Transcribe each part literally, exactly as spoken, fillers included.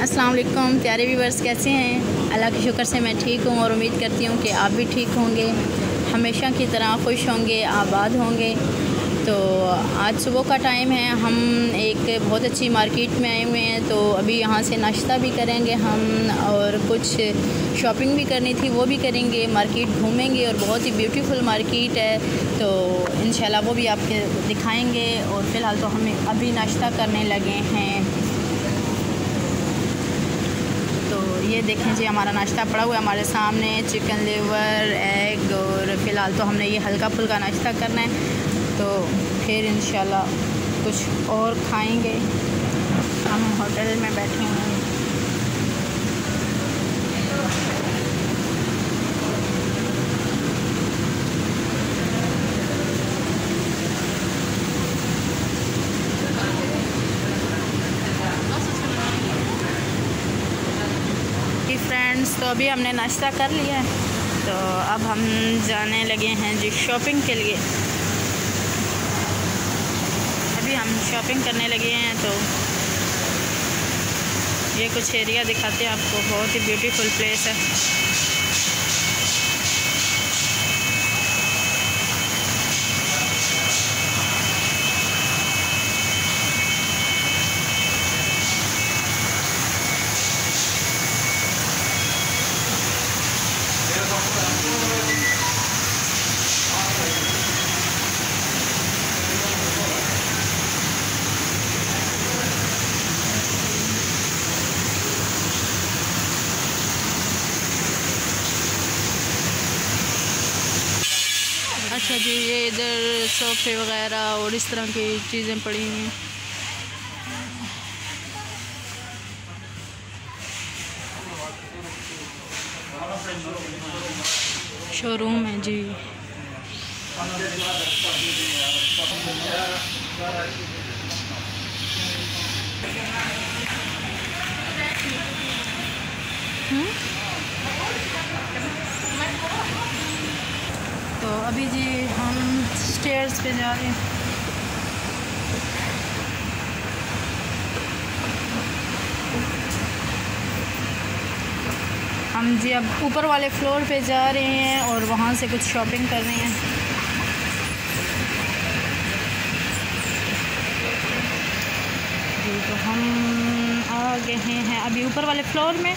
अस्सलाम वालेकुम प्यारे व्यूवर्स, कैसे हैं? अल्लाह के शुक्र से मैं ठीक हूँ और उम्मीद करती हूँ कि आप भी ठीक होंगे, हमेशा की तरह खुश होंगे, आबाद होंगे। तो आज सुबह का टाइम है, हम एक बहुत अच्छी मार्केट में आए हुए हैं। तो अभी यहाँ से नाश्ता भी करेंगे हम और कुछ शॉपिंग भी करनी थी, वो भी करेंगे, मार्केट घूमेंगे और बहुत ही ब्यूटीफुल मार्केट है। तो इंशाल्लाह वो भी आपके दिखाएंगे। और फ़िलहाल तो हमें अभी नाश्ता करने लगे हैं। तो ये देखें जी, हमारा नाश्ता पड़ा हुआ है हमारे सामने, चिकन लिवर, एग, और फ़िलहाल तो हमने ये हल्का फुल्का नाश्ता करना है। तो फिर इंशाल्लाह कुछ और खाएंगे। हम होटल में बैठे हैं। फ्रेंड्स, तो अभी हमने नाश्ता कर लिया है, तो अब हम जाने लगे हैं जी शॉपिंग के लिए। अभी हम शॉपिंग करने लगे हैं। तो ये कुछ एरिया दिखाते हैं आपको, बहुत ही ब्यूटीफुल प्लेस है। अच्छा जी, ये इधर सोफ़े वगैरह और इस तरह की चीज़ें पड़ी हुई हैं। शोरूम है जी। तो अभी जी हम स्टेयर्स पे जा रहे हैं। हम जी अब ऊपर वाले फ्लोर पे जा रहे हैं और वहाँ से कुछ शॉपिंग कर रहे हैं। जी तो हम आ गए हैं अभी ऊपर वाले फ्लोर में।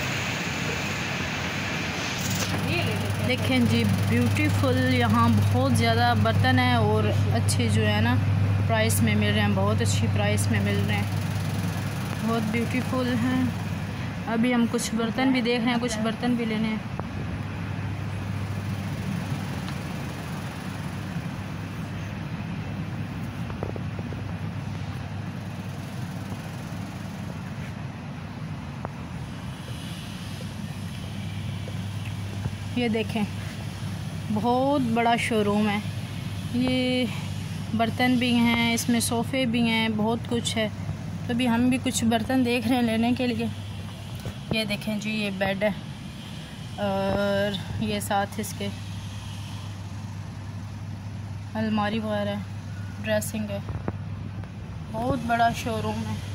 देखें जी, ब्यूटीफुल यहाँ बहुत ज़्यादा बर्तन है और अच्छे जो है ना प्राइस में मिल रहे हैं, बहुत अच्छी प्राइस में मिल रहे हैं, बहुत ब्यूटीफुल हैं। अभी हम कुछ बर्तन भी देख रहे हैं, कुछ बर्तन भी लेने हैं। ये देखें, बहुत बड़ा शोरूम है। ये बर्तन भी हैं, इसमें सोफ़े भी हैं, बहुत कुछ है। तो अभी हम भी कुछ बर्तन देख रहे हैं लेने के लिए। ये देखें जी, ये बेड है और ये साथ इसके अलमारी वगैरह है, ड्रेसिंग है। बहुत बड़ा शोरूम है।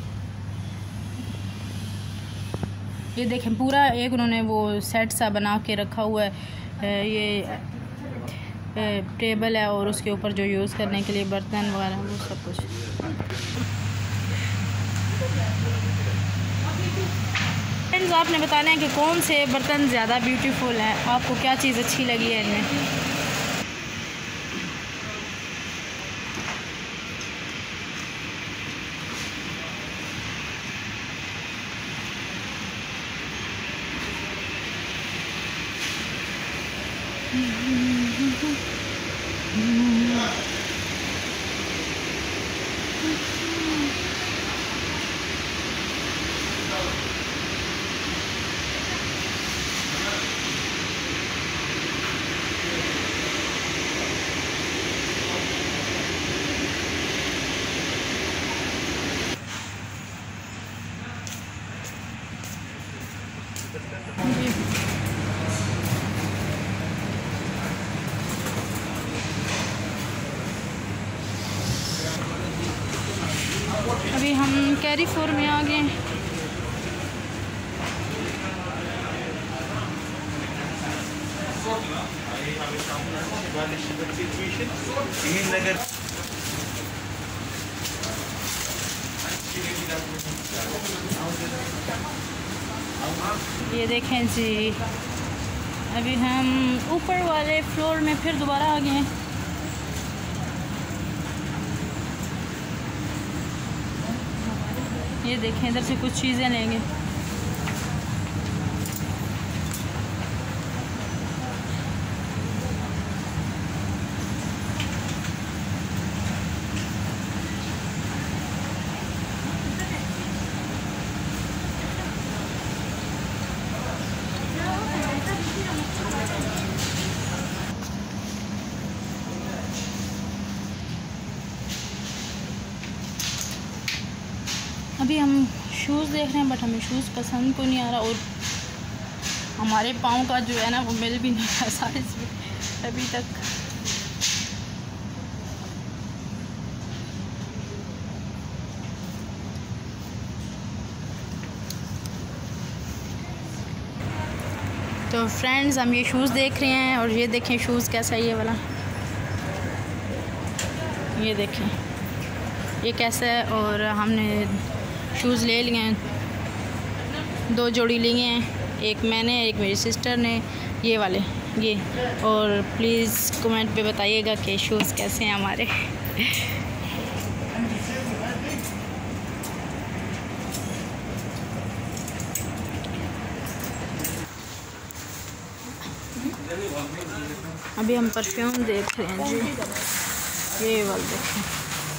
ये देखें, पूरा एक उन्होंने वो सेट सा बना के रखा हुआ है। ये टेबल है और उसके ऊपर जो यूज़ करने के लिए बर्तन वगैरह वो सब कुछ। फ्रेंड्स, आपने बताना है कि कौन से बर्तन ज़्यादा ब्यूटीफुल हैं, आपको क्या चीज़ अच्छी लगी है इनमें। अभी हम कैरी फोर में आ गए। ये देखें जी, अभी हम ऊपर वाले फ्लोर में फिर दोबारा आ गए हैं। ये देखें, इधर से कुछ चीज़ें लेंगे। अभी हम शूज़ देख रहे हैं, बट हमें शूज़ पसंद को नहीं आ रहा, और हमारे पाँव का जो है ना वो मिल भी नहीं रहा साइज़ भी अभी तक। तो फ्रेंड्स, हम ये शूज़ देख रहे हैं, और ये देखें शूज़ कैसा है ये वाला। ये देखें ये कैसा है, और हमने शूज़ ले लिए हैं, दो जोड़ी लिए हैं, एक मैंने एक मेरी सिस्टर ने, ये वाले ये। और प्लीज़ कमेंट पे बताइएगा कि शूज़ कैसे हैं हमारे। अभी हम परफ्यूम देख रहे हैं जी, ये वाला देखें।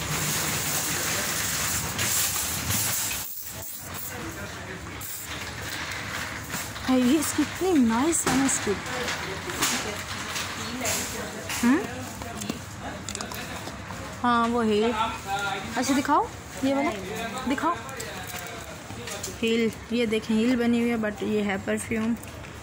ये इसकी इतनी नाइस है ना इसकी। हम्म हाँ वो हील, अच्छा दिखाओ ये वाला, दिखाओ हील। ये देखें हील बनी हुई है, बट ये है परफ्यूम।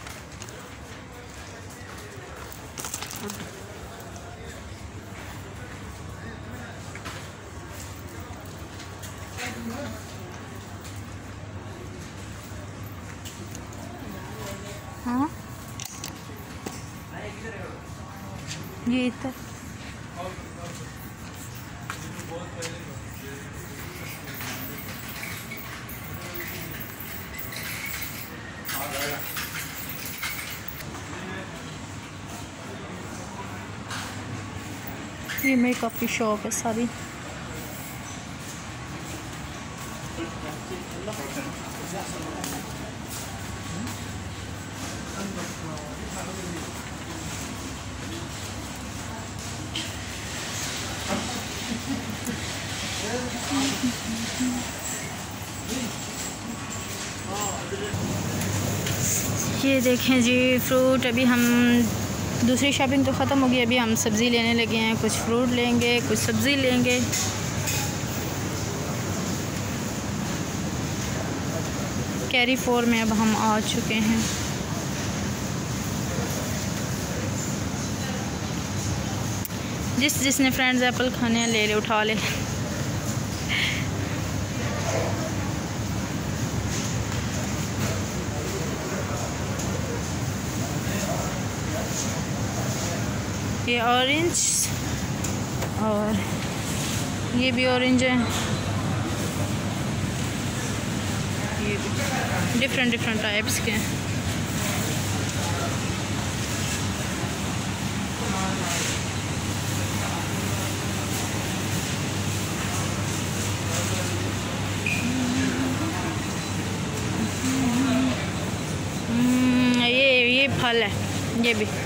हाँ ये इधर ये मेकअप की शॉप है सारी। ये देखें जी फ्रूट। अभी हम दूसरी शॉपिंग तो ख़त्म हो गई, अभी हम सब्ज़ी लेने लगे हैं। कुछ फ्रूट लेंगे, कुछ सब्ज़ी लेंगे। कैरी फोर में अब हम आ चुके हैं। जिस जिसने फ्रेंड्स एप्पल खाने हैं ले ले, उठा ले। ये ऑरेंज और ये भी ऑरेंज है। ये भी डिफरेंट डिफरेंट टाइप्स के हैं। ये ये फल है, ये भी।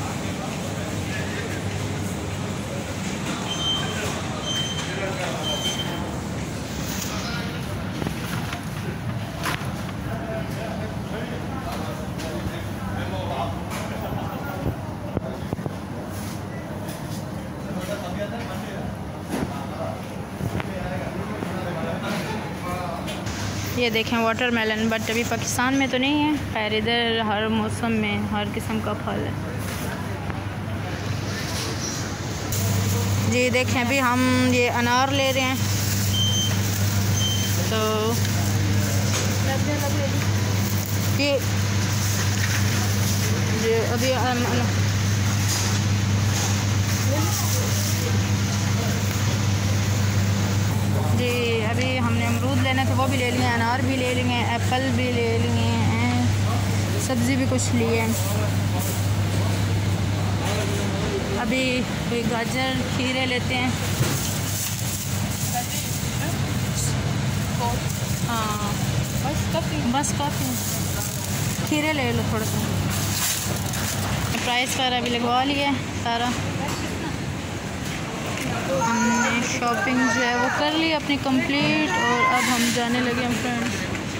ये देखें वाटरमेलन, बट अभी पाकिस्तान में तो नहीं है। खैर इधर हर मौसम में हर किस्म का फल है जी। देखें अभी हम ये अनार ले रहे हैं, तो ये ये अभी जी अभी हमने अमरूद लेने थे, वो भी ले लिए, अनार भी ले लिए, एप्पल भी ले लिए हैं, सब्ज़ी भी कुछ ली है। अभी कोई गाजर खीरे लेते हैं। हाँ बस काफ़ी बस काफ़ी खीरे ले लो थोड़ा सा। प्राइस वगैरह भी लगवा लिया सारा। हमने शॉपिंग जो है वो कर ली अपनी कंप्लीट और अब हम जाने लगे हम फ्रेंड्स।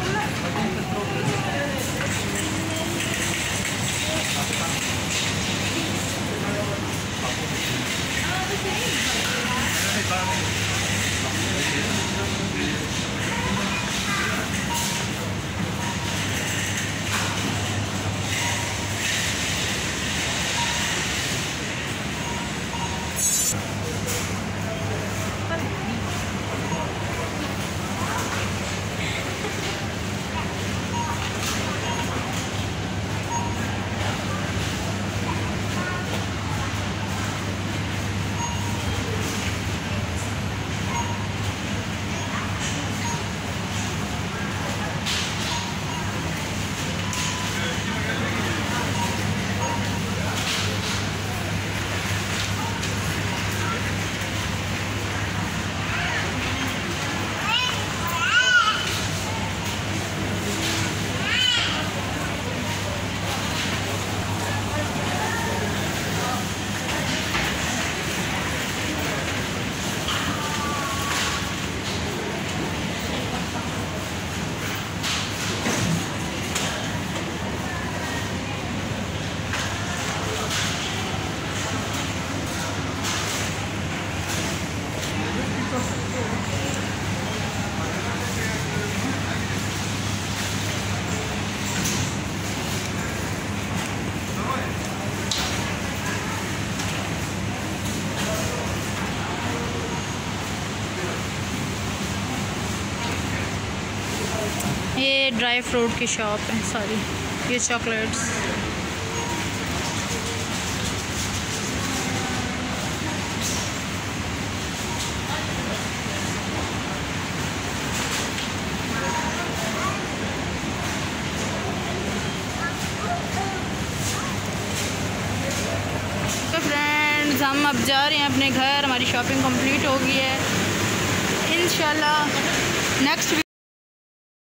ये ड्राई फ्रूट की शॉप है, सॉरी ये चॉकलेट्स। तो फ्रेंड्स हम अब जा रहे हैं अपने घर, हमारी शॉपिंग कंप्लीट हो गई है। इंशाल्लाह नेक्स्ट